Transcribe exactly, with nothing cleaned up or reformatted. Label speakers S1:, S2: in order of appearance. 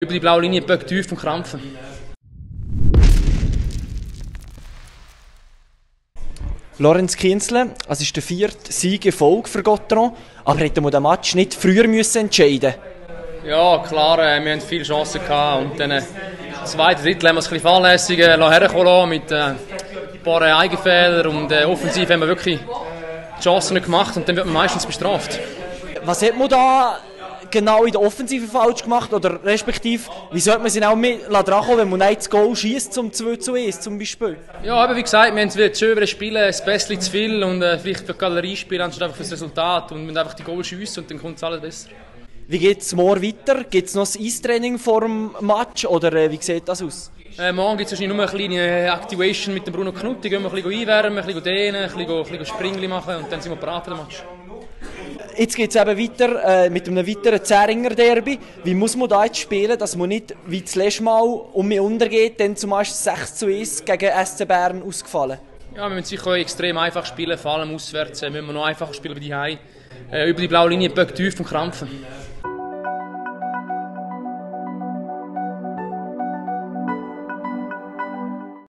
S1: Über die blaue Linie böck tief vom Krampfen.
S2: Lorenz Kienzle, es ist der vierte Sieg in Folge für Gotteron, aber hätte man den Match nicht früher müssen entscheiden?
S1: Ja, klar, äh, wir hatten viele Chancen gehabt und dann äh, zweite Drittel haben wir es ein bisschen fahrlässig äh, herkommen mit äh, ein paar äh, Eigenfehlern und äh, offensiv haben wir wirklich die Chancen nicht gemacht und dann wird man meistens bestraft.
S2: Was hat man da genau in der Offensive falsch gemacht oder respektive, wie sollte man sich auch mit drankommen, wenn man nicht das Goal schießt zum zwei zu eins zum Beispiel?
S1: Ja, aber wie gesagt, wir haben es schön spielen, ein bisschen zu viel und äh, vielleicht für die Galerie spielen, anstatt einfach für das Resultat und wir einfach die Goal schiessen und dann kommt es alles besser.
S2: Wie geht es morgen weiter? Gibt es noch ein Eistraining vor dem Match oder äh, wie sieht das aus?
S1: Äh, morgen gibt es wahrscheinlich nur eine kleine Activation mit dem Bruno Knutti. Gehen wir ein bisschen einwärmen, ein bisschen dehnen, ein bisschen, ein bisschen Springli machen und dann sind wir bereit für den Match.
S2: Jetzt geht es eben weiter äh, mit einem weiteren Zähringer Derby. Wie muss man da jetzt spielen, dass man nicht wie das letzte Mal um mich untergeht, dann zum Beispiel sechs zu eins gegen S C Bern ausgefallen?
S1: Ja, wir müssen sicher extrem einfach spielen, vor allem auswärts. Äh, müssen wir noch einfacher spielen wie die Hause. Äh, über die blaue Linie böck tief vom Krampfen.